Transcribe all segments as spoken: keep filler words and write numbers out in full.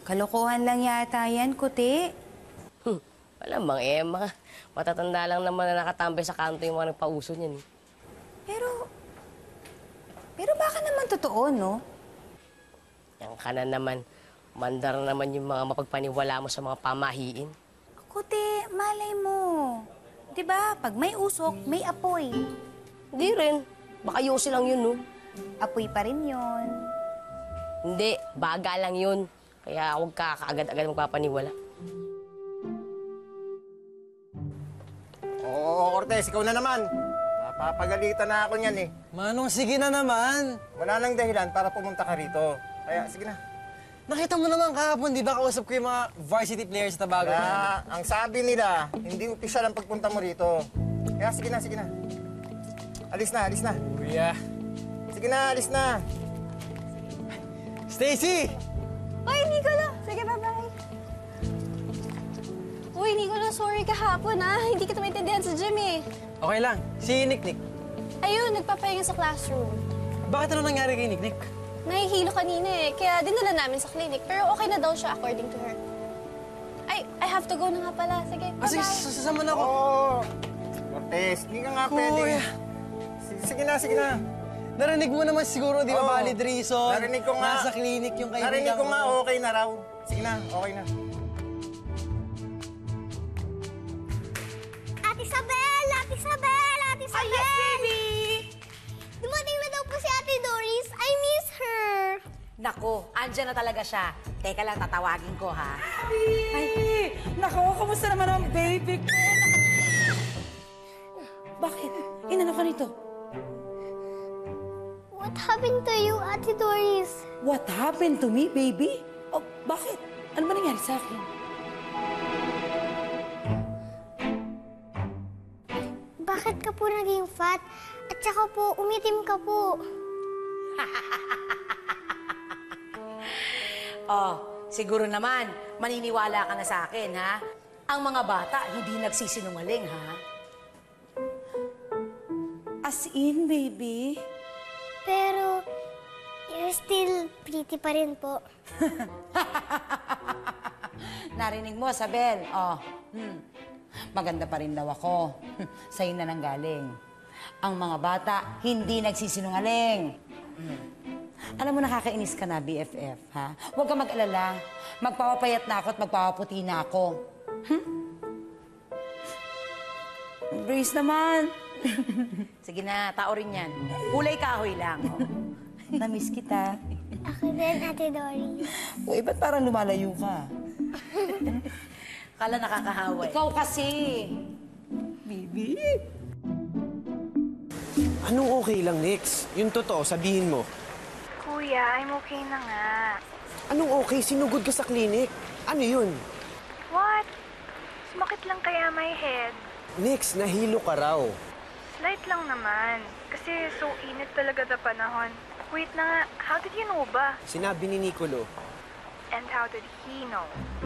Kalokohan lang yata yan, kuti. Hmm, malamang eh, mga matatanda lang naman na nakatambay sa kanto yung mga nagpauso niyan. Eh. Pero, pero baka naman totoo, no? Yan ka na naman. Mandar na naman yung mga mapagpaniwala mo sa mga pamahiin. Kuti, malay mo. Diba, pag may usok, may apoy. Hindi rin. Baka yosi lang yun, no? Apoy pa rin yun. Hindi, baga lang yun. Kaya huwag ka kaagad-agad magpapaniwala. Oo, Cortez, ikaw na naman. Napapagalitan na ako niyan eh. Manong, sige na naman. Wala nang dahilan para pumunta ka rito. Kaya, sige na. Nakita mo naman kahapon, di ba? Kausap ko yung mga varsity players sa Tabago. Kaya, ang sabi nila, hindi opisyal ang pagpunta mo rito. Kaya, sige na, sige na. Alis na, alis na. Kuya. Sige na, alis na. Stacy! Uy, Nicolo! Sige, bye-bye. Uy, Nicolo, sorry kahapon, ah. Hindi kita maintindihan sa gym, eh. Okay lang. Si Nick-Nick. Ayun, nagpapahinga sa classroom. Bakit ano nangyari kay Nick-Nick? Nahihilo kanina, eh. Kaya dinala namin sa clinic. Pero okay na daw siya according to her. Ay, I have to go na nga pala. Sige, Ah, sige, bye-bye. sasama na ako. Oo. Cortez, hindi ka nga pwede. Kuya. Sige, sige na, sige na. Narinig mo naman siguro, di ba, Oo. valid reason? Narinig ko nga. Nasa clinic yung kaibigan Narinig ko mo. nga, okay na raw. Sige na, okay na. Ate Isabel! Ate Isabel! Ate Isabel! Ah, yes, baby! Dumating na daw po si Ate Doris. I miss her. Nako, andyan na talaga siya. Teka lang, tatawagin ko, ha? Ay, nako, kamusta naman ang baby ko? Bakit? Inano ka nito? What happened to you, Ate Doris? What happened to me, baby? Oh, bakit? Ano ba nangyari sa akin? Bakit ka po naging fat? At saka po, umitim ka po. Oh, siguro naman, maniniwala ka na sa akin, ha? Ang mga bata, hindi nagsisinungaling, ha? As in, baby? Pero, you're still pretty pa rin po. Narinig mo, Sabel. Oh, hmm. Maganda pa rin daw ako. Sa'yo na nang galing. Ang mga bata, hindi nagsisinungaling. Hmm. Alam mo, nakakainis ka na, B F F, ha? Huwag ka mag-alala. Magpapapayat na ako at magpapaputi na ako. Hmm? Grace naman. Sige na, tao rin yan. Kulay kahoy lang. Oh. Namiss kita. Ako din, Ate Doris. Uy, ba't parang lumalayo ka? Kala nakakahawa. eh. Ikaw kasi. Baby. Anong okay lang, Nix? Yung totoo, sabihin mo. Kuya, I'm okay na nga. Anong okay? Sinugod ka sa klinik. Ano yun? What? Sumakit lang kaya my head. Nix, nahilo ka raw. Slight lang naman. Kasi so init talaga na panahon. Wait na nga, how did you know ba? Sinabi ni Nicolo. And how did he know?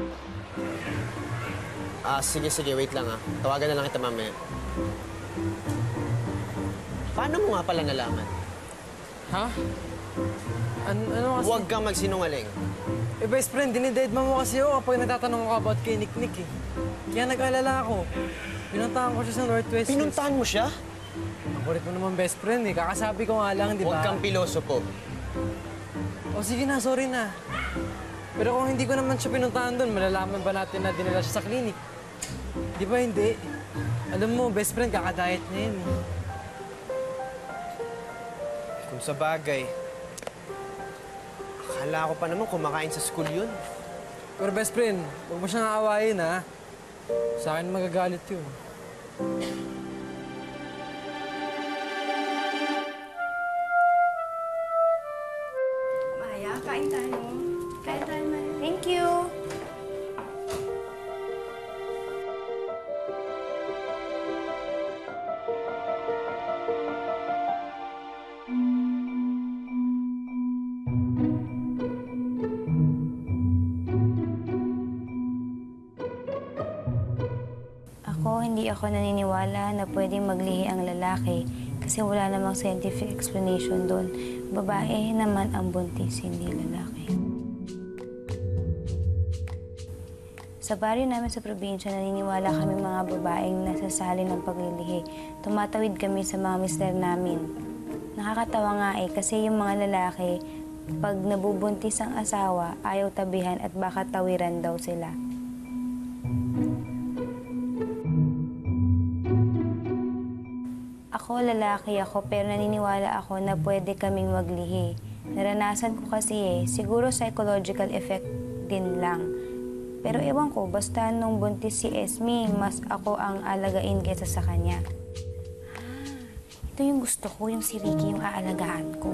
Ah, sige, sige, wait lang ah. Tawagan na lang kita mamaya. Paano mo nga pala nalaman? Ha? An ano kasi? Huwag kang magsinungaling. Eh, best friend, dinidate mo kasi ako kapag nagtatanong ako about kay Nick-Nick, eh. Kaya nag-alala ako. Pinuntahan ko siya sa Northwest. Pinuntahan mo siya? Ang kulit mo naman best friend, eh. Kakasabi ko nga lang, di ba? Huwag kang pilosopo. O sige na, sorry na. Pero kung hindi ko naman siya pinuntahan doon, malalaman ba natin na dinala siya sa klinik? Di ba hindi? Alam mo, best friend, kakadayet niya yun. Kung sa bagay, akala ko pa naman kumakain sa school yun. Pero best friend, huwag mo siyang aawayin, ha? Sa akin magagalit yun. Maya, kain tayo. Kain tayo, Maya. Thank you. Ako, hindi ako naniniwala na pwedeng maglihi ang lalaki kasi wala namang scientific explanation doon. Babae naman ang buntis, hindi lalaki. Sa baryo namin sa probinsya, naniniwala kami mga babaeng nasasali ng paglilihi. Tumatawid kami sa mga mister namin. Nakakatawa nga eh, kasi yung mga lalaki, pag nabubuntis ang asawa, ayaw tabihan at baka tawiran daw sila. Ako, lalaki ako, pero naniniwala ako na pwede kaming maglihi. Naranasan ko kasi eh, siguro psychological effect din lang. Pero ewan ko, basta nung buntis si Esme, mas ako ang alagain kaysa sa kanya. Ah, ito yung gusto ko, yung si Ricky yung aalagaan ko.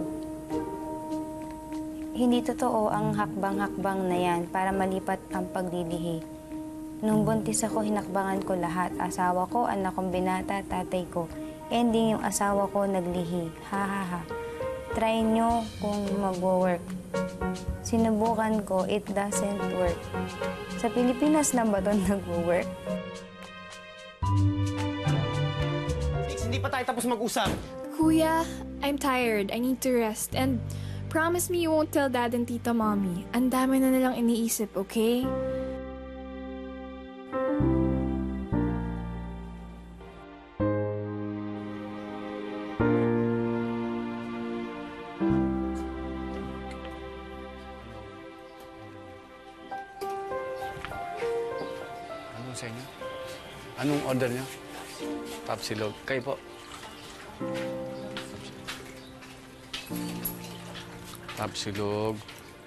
Hindi totoo ang hakbang-hakbang na yan para malipat ang paglilihi. Nung buntis ako, hinakbangan ko lahat. Asawa ko, anak kong binata, tatay ko. Ending yung asawa ko naglihi. Ha ha ha. Try nyo kung mag-work. Sinubukan ko, it doesn't work. Sa Pilipinas lang ba doon nag-work? Hindi pa tayo tapos mag-usap. Kuya, I'm tired. I need to rest. And promise me you won't tell Dad and Tita Mommy. Ang dami na nilang iniisip, okay? Sa inyo? Anong order niyo? Tapsilog. Kayo po. Tapsilog.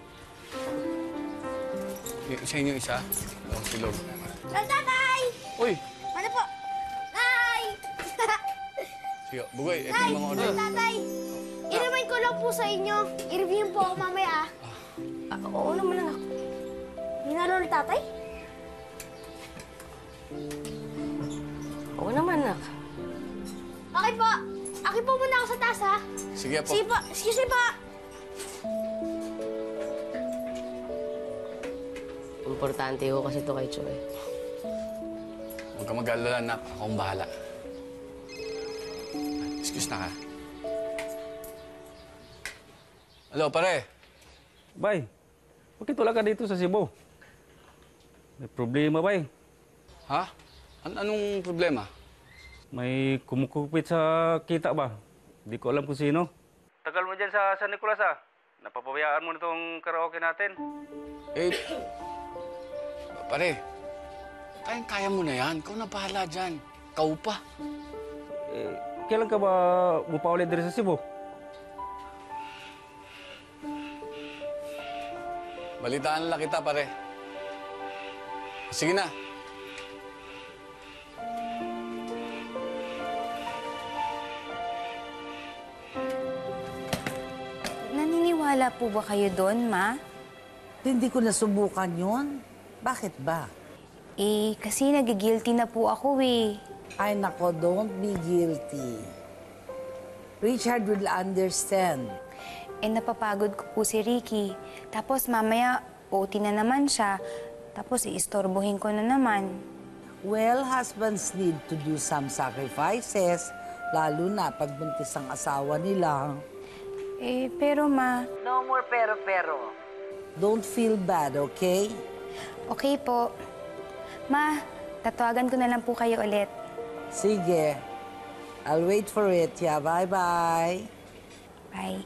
Y- sa inyo isa? Tapsilog. Tatay! Uy! Ano po? Nay! Sige, Bugoy, ito Nay! yung mga order. Tatay! I-remind ko lang po sa inyo. I-review po ako mamaya. Ah, oo naman lang ako. Hinalo ni tatay? Oo naman, nak. Okay po. Akin po muna ako sa taas, ha? Sige po. Sige po. Excuse me po. Importante ho kasi ito kay Choy. Huwag ka mag-alala, anak. Akong bahala. Excuse na ka. Hello, pare. Bay, bakit wala ka dito sa Cebu? May problema, bay. Ha? An anong problema? May kumukupit sa kita ba? Hindi ko alam kung sino. Tagal mo dyan sa San Nicolas, ah. Napapabayaan mo na itong karaoke natin. Eh, pare, kayang-kaya mo na yan. Ikaw na bahala dyan. Kau pa. Eh, kailan ka ba mupaulit dito sa Cebu? Balitaan lang kita, pare. Sige na. Naniniwala po ba kayo doon, Ma? Hindi ko nasubukan yun. Bakit ba? Eh, kasi nagigilty na po ako eh. Ay nako, don't be guilty. Richard will understand. Eh, napapagod ko po si Ricky. Tapos mamaya, O T na naman siya. Tapos iistorbohin ko na naman. Well, husbands need to do some sacrifices, lalo na pag buntis ang asawa nila. Eh, pero Ma... No more pero-pero. Don't feel bad, okay? Okay po. Ma, tatawagan ko na lang po kayo ulit. Sige. I'll wait for it. Yeah, bye-bye. Bye.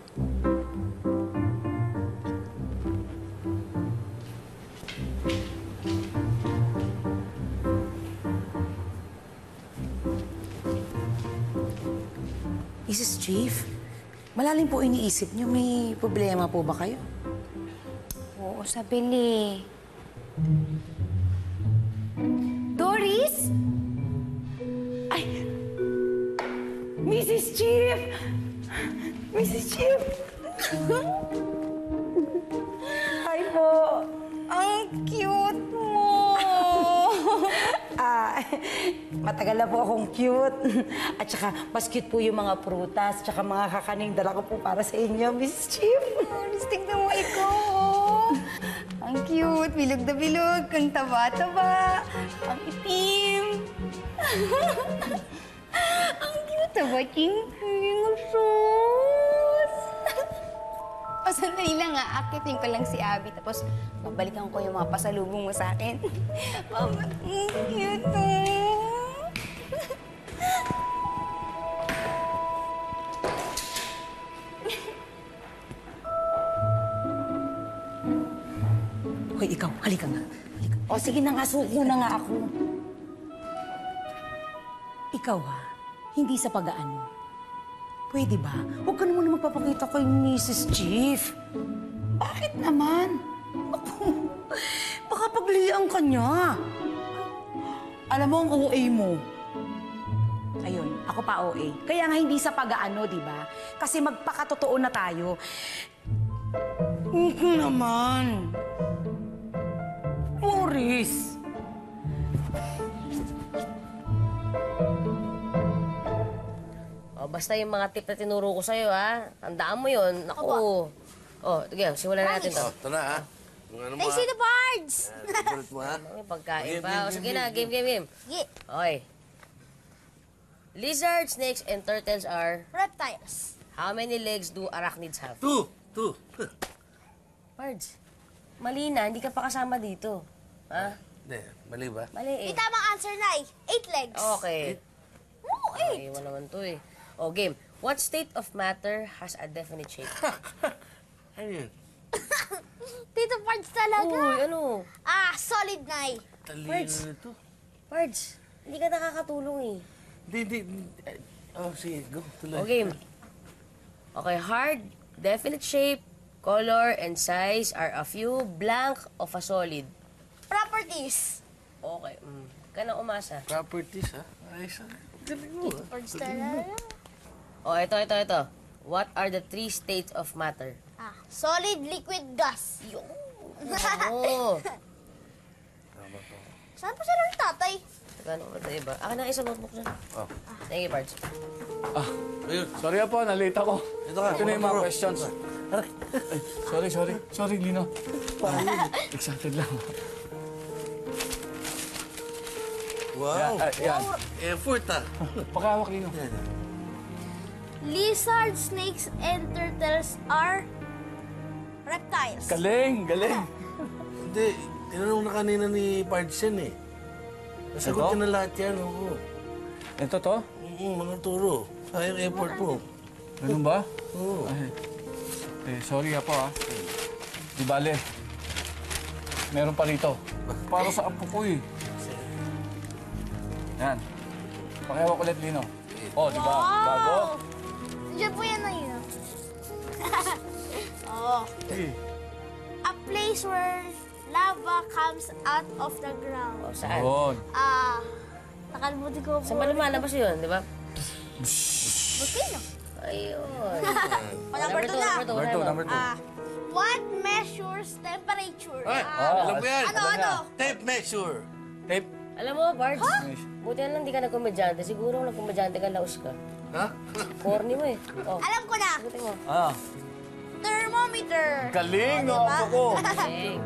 Missus Chief, malalim po iniisip niyo. May problema po ba kayo? Oo, sa bili. Doris? Ay! Missus Chief! Missus Chief! Hi po! Ang cute mo! Ah, matagal na po akong cute. At saka, mas cute po yung mga prutas, at saka mga kakaning dala ko po para sa inyo, Miss Chief. Doris, tignan mo ikaw! Ang cute, bilog na bilog, ang taba-taba, ang itim. Ang cute, taba, ching, ang sus. O sandali lang nga. Akitin ko lang si Abby. Tapos, babalikan ko yung mga pasalubong mo sa akin. Mama, mm, cute oh. Hoy, ikaw, halika nga. Halika. O, sige na nga, suko na nga ako. Ikaw ha, hindi sa pag-aano. Pwede ba? Huwag ka naman magpapakita kay Missus Chief. Bakit naman? Ako, baka pagliang ka niya. Alam mo ang O A mo. Ayun, ako pa O A. Kaya nga hindi sa pag-aano, di ba? Kasi magpakatotoo na tayo. Huwag naman. Boris! O, basta yung mga tip na tinuro ko sa'yo, ha? Tandaan mo yun. Naku. O, sige, simulan natin to. Oh, ito na, ha? Kung ano Tay, sino Pards? Favorite mo, ha? May pagkain Game, pa. game, O, game, sige game, na, game, game, game. Sige. Okay. Lizards, snakes, and turtles are... Reptiles. How many legs do arachnids have? Two. Two. Pards, mali na. Hindi ka pa kasama dito. Ha? Hindi, mali ba? Mali eh. Yung tamang answer, Nay. Eight legs. Okay. Oo, eight. Iwan naman to eh. O, game. What state of matter has a definite shape? Ano yun? Tito Pards talaga. Uy, ano? Ah, solid, Nay. Talino Pards. nito. Pards, hindi ka nakakatulong eh. Hindi, hindi. hindi. Oh, sige, go. Tuloy. O, game. Okay, hard, definite shape, color, and size are a few blank of a solid. Properties. Okay. Mm. Ka na umasa. Properties, ha? Ayos, ha? Galing mo, ha? Pards talaga. O, ito, ito, ito. What are the three states of matter? Ah, solid, liquid, gas. Yung. Oo. Saan pa sila ng tatay? Teka, ano ba ito iba? Akin na isang notebook dyan. Oh. Thank you, Pards. Ah, Ayun. sorry po, nalate ako. Ito ka. Ito na yung mga Turo. questions. Ay, sorry, sorry. Sorry, Lino. Excited lang. Wow. Yan, ah, yan. Effort, ha? Pakawak, Lino. Lizards, snakes, and turtles are reptiles. Galing, galing. Hindi, tinanong na kanina ni Pards yan, eh. Nasagot Ito? ka na lahat yan, oo. Ito to? Oo, mga turo. Sayang effort mo. Ganun ba? Oo. Ay, eh, sorry nga po ah. Di bale. Meron pa rito. Para sa apo ko eh. Yan. Pakihawak ulit, Lino. Oh, di ba? Bago. Diyan po yan na yun. Oh. Hey. A place where lava comes out of the ground. O, saan? Yun. Ah, nakalimutin ko po. Saan ba lumalabas yun, di ba? Volcano. Ayun. O, number two na. Number two, Number two, number number two. Ah, what measures temperature? Ay, Ah, alam ko yan. ano, alam ano? Tape measure. Tape. Alam mo, Bards, buti na lang hindi ka nagkomedyante. Siguro kung nagkomedyante ka, laos ka. Ha? Corny mo eh. Oh, Alam ko na. buti mo. Ah. Thermometer. Galing, O, no, diba? apo ko. Hey.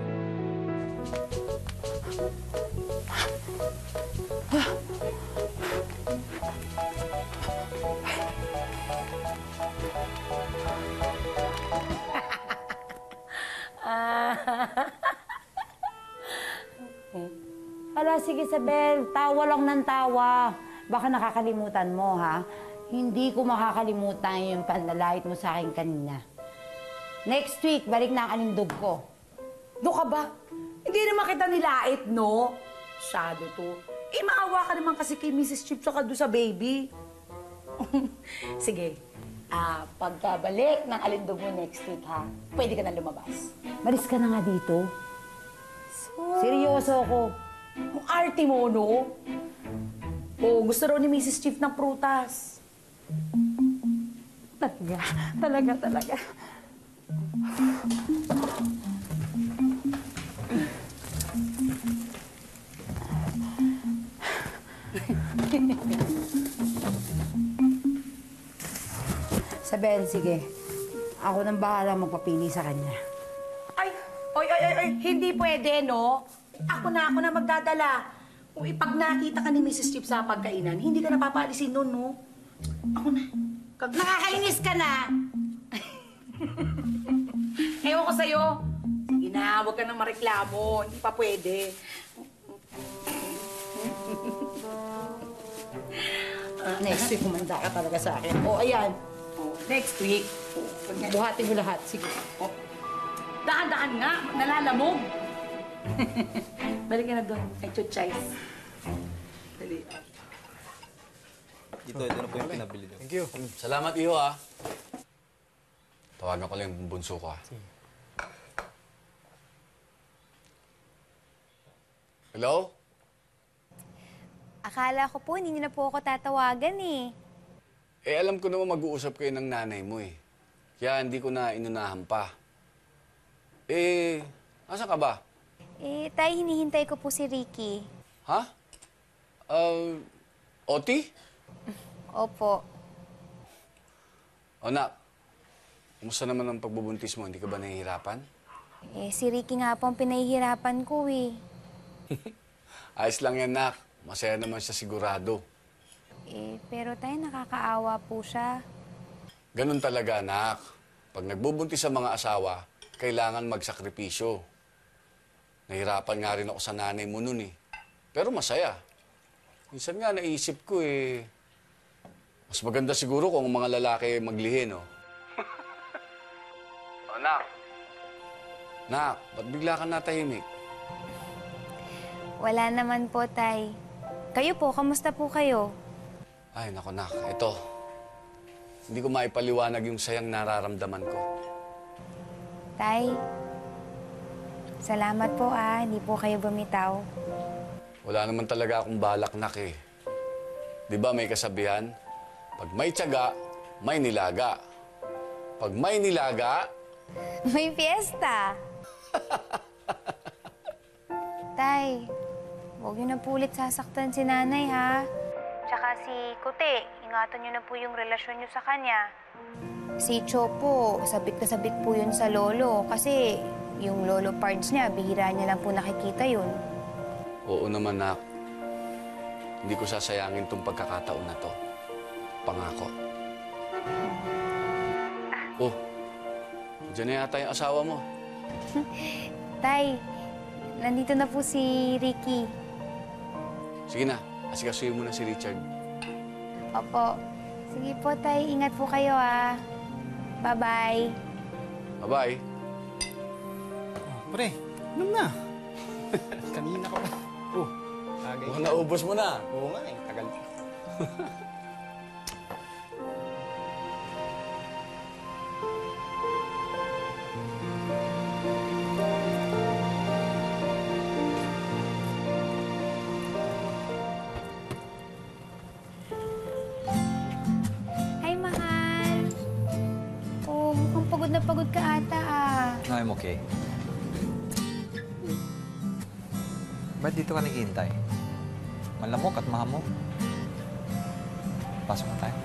Hala, sige, Isabel. Tawa lang ng tawa. Baka nakakalimutan mo, ha? Hindi ko makakalimutan yung panlalait mo sa akin kanina. Next week, balik na ang alindog ko. Do ka ba? Hindi naman kita nilait, no? Shadow to. Eh, maawa ka naman kasi kay Missus Chip saka doon sa baby. Sige. Ah, pagkabalik ng alindog mo next week, ha? Pwede ka na lumabas. Malis ka na nga dito. Seryoso ako. Ang arte mo, no? Oh, gusto raw ni Missus Chief ng prutas. Talaga, talaga, talaga. Sabel, sige. Ako nang bahala magpapili sa kanya. Ay, oy, oy, oy, oy, hindi pwede, no? Ako na, ako na magdadala. Kung ipag nakita ka ni Missus Chip sa pagkainan, hindi ka napapaalisin nun, no? Ako na. Kag nakakainis ka na. Ewan ko sa'yo. Sige na, huwag ka nang mareklamo. Hindi pa pwede. Ah, next week, kumanda ka talaga sa akin. O, ayan. O, next week. O, buhatin mo lahat. Sige. O. Dahan-dahan nga. Nalalamog. Balik ka na doon. Ay, chuchais. Dali. Dito, ito na po yung pinabili niyo. Thank you. Salamat, Iho, ah. Tawagan ko lang yung bunso ko, ah. Hello? Akala ko po, hindi niyo na po ako tatawagan eh. Eh, alam ko naman mag-uusap kayo ng nanay mo, eh. Kaya hindi ko na inunahan pa. Eh, asa ka ba? Eh, tay, hinihintay ko po si Ricky. Ha? Uh, Oti? Opo. O, nak. Kumusta naman ang pagbubuntis mo? Hindi ka ba nahihirapan? Eh, si Ricky nga po ang pinahihirapan ko eh. Ayos lang yan, nak. Masaya naman siya sigurado. Eh, pero tay, nakakaawa po siya. Ganun talaga, anak. Pag nagbubuntis ang mga asawa, kailangan magsakripisyo. Nahirapan nga rin ako sa nanay mo nun eh. Pero masaya. Minsan nga naisip ko eh, mas maganda siguro kung ang mga lalaki maglihi, no? Oh, nak. Nak, ba't bigla ka natahimik? Wala naman po, tay. Kayo po, kamusta po kayo? Ay, nako, nak. Ito. Hindi ko maipaliwanag yung sayang nararamdaman ko. Tay, salamat po ah, hindi po kayo bumitaw. Wala naman talaga akong balak, nak, eh. Di ba may kasabihan? Pag may tiyaga, may nilaga. Pag may nilaga... May fiesta! Tay, huwag niyo na po ulit sasaktan si nanay, ha? Tsaka si Kute, ingatan niyo na po yung relasyon niyo sa kanya. Si Chopo, sabit na sabit po yun sa lolo kasi yung lolo parts niya, bihira niya lang po nakikita yun. Oo naman, nak. Hindi ko sasayangin tong pagkakataon na to. Pangako. Oh, dyan na yata yung asawa mo. Tay, nandito na po si Ricky. Sige na, asikasuhin mo na si Richard. Opo. Sige po, Tay. Ingat po kayo, ah. Bye-bye. Bye-bye. Oh, pre, inom na. Kanina ka pa. Oh, tagay. Mukhang naubos mo na. Oo nga eh, tagal. Hi, mahal. Oh, mukhang pagod na pagod ka ata, ah. I'm okay. Ba't dito ka naghihintay? Malamok at mahamok. Pasok na tayo.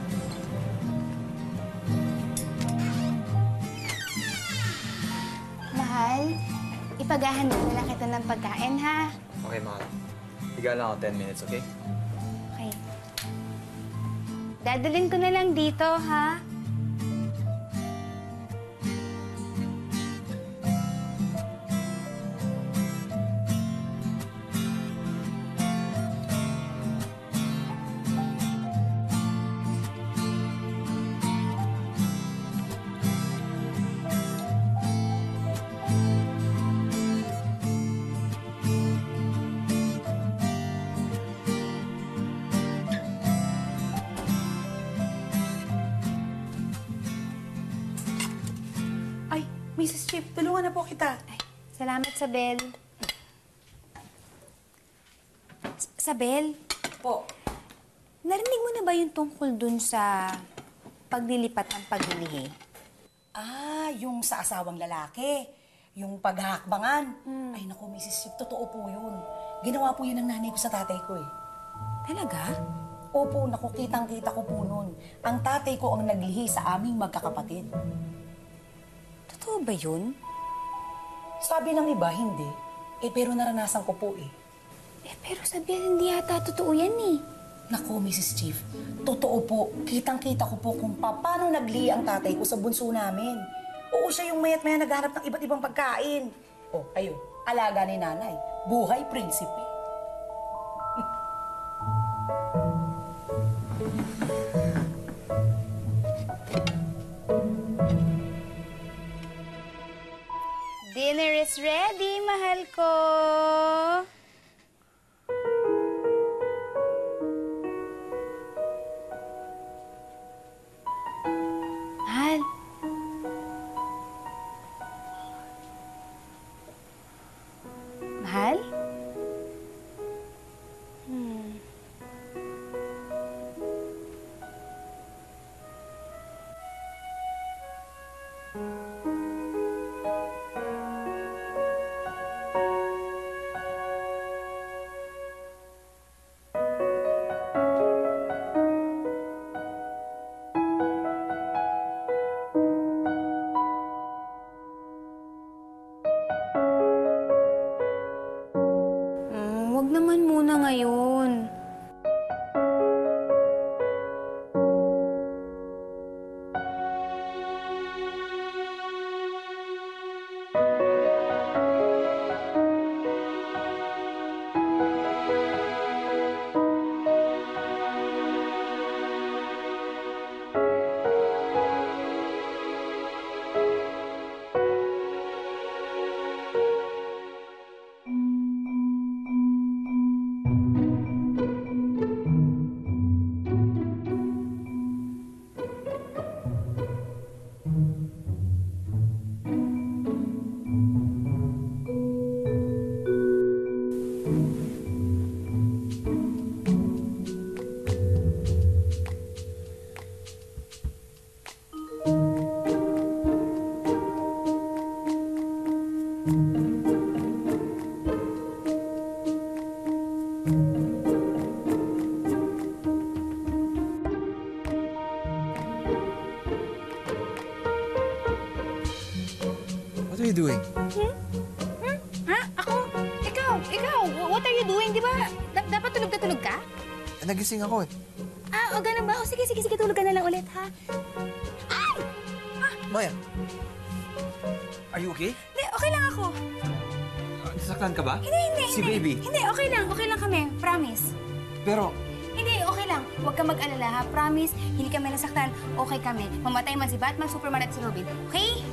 Mahal, ipaghahandog na lang kita ng pagkain, ha? Okay, mahal. Higa lang ako ten minutes, okay? Okay. Dadalhin ko na lang dito, ha? Missus Chip, tulungan na po kita. Ay, salamat, Sabel. S- Sabel? Po. Narinig mo na ba yung tungkol dun sa paglilipat ng paglilihi? Ah, yung sa asawang lalaki. Yung paghahakbangan. Ay, naku, Missus Chip, totoo po yun. Ginawa po yun ng nanay ko sa tatay ko eh. Talaga? Opo, naku, kitang-kita ko po nun. Ang tatay ko ang naglihi sa aming magkakapatid. Totoo ba yun? Sabi ng iba, hindi. Eh, pero naranasan ko po eh. Eh, pero Sabel, hindi yata totoo yan eh. Naku, Missus Chief, totoo po. Kitang-kita ko po kung paano naglihi ang tatay ko sa bunso namin. Oo, siya yung mayat maya naghanap ng iba't ibang pagkain. Oh, ayun, alaga ni nanay. Buhay prinsipe. Dinner is ready, mahal ko. Mahal. Mahal? Hmm. Mm, wag naman muna ngayon. What are you doing? Hmm? Hmm? Ha? Ako? Ikaw? Ikaw? What are you doing? Di ba? Da- dapat tulog na tulog ka? Eh, nagising ako eh. Ah, o ganun ba? O sige, sige, sige, tulog ka na lang ulit, ha? Ay! Maya, are you okay? Hindi, okay lang ako. Nasaktan ka ba? Hindi, hindi, Si hindi. baby? Hindi, okay lang. Okay lang kami. Promise. Pero, Hindi, okay lang. Huwag ka mag-alala, ha? Promise, hindi kami nasaktan. Okay kami. Mamatay man si Batman, Superman at si Robin. Okay?